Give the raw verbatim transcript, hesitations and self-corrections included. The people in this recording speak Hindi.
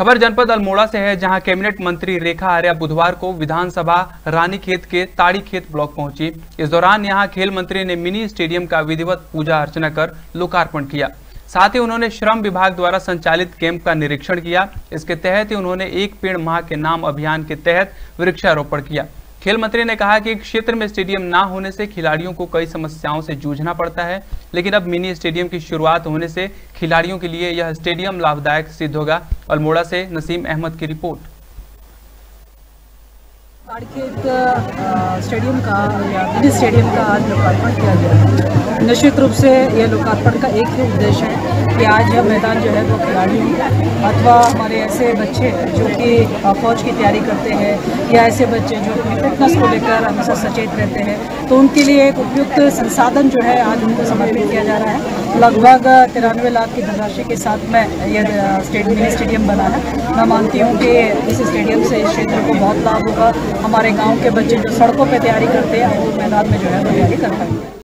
खबर जनपद अल्मोड़ा से है, जहां कैबिनेट मंत्री रेखा आर्या बुधवार को विधानसभा रानीखेत के ताड़ीखेत ब्लॉक पहुंची। इस दौरान यहां खेल मंत्री ने मिनी स्टेडियम का विधिवत पूजा अर्चना कर लोकार्पण किया। साथ ही उन्होंने श्रम विभाग द्वारा संचालित कैंप का निरीक्षण किया। इसके तहत ही उन्होंने एक पेड़ माह के नाम अभियान के तहत वृक्षारोपण किया। खेल मंत्री ने कहा कि क्षेत्र में स्टेडियम ना होने से खिलाड़ियों को कई समस्याओं से जूझना पड़ता है, लेकिन अब मिनी स्टेडियम की शुरुआत होने से खिलाड़ियों के लिए यह स्टेडियम लाभदायक सिद्ध होगा। अल्मोड़ा से नसीम अहमद की रिपोर्ट। ताड़ीखेत स्टेडियम का या मिनी स्टेडियम का आज लोकार्पण किया गया। निश्चित रूप से यह लोकार्पण का एक ही उद्देश्य है कि आज यह मैदान जो है वो खिलाड़ियों अथवा हमारे ऐसे बच्चे जो कि फौज की तैयारी करते हैं या ऐसे बच्चे जो अपनी फिटनेस को लेकर हमेशा सचेत रहते हैं, तो उनके लिए एक उपयुक्त संसाधन जो है आज उनको समर्पित किया जा रहा है। लगभग तिरानवे लाख की धनराशि के साथ में यह स्टेडियम मिनी स्टेडियम बना है। मैं मानती हूँ कि इस स्टेडियम से इस क्षेत्र को बहुत लाभ होगा। हमारे गांव के बच्चे जो सड़कों पे तैयारी करते हैं वो मैदान में जो है वो तैयारी कर पाएंगे।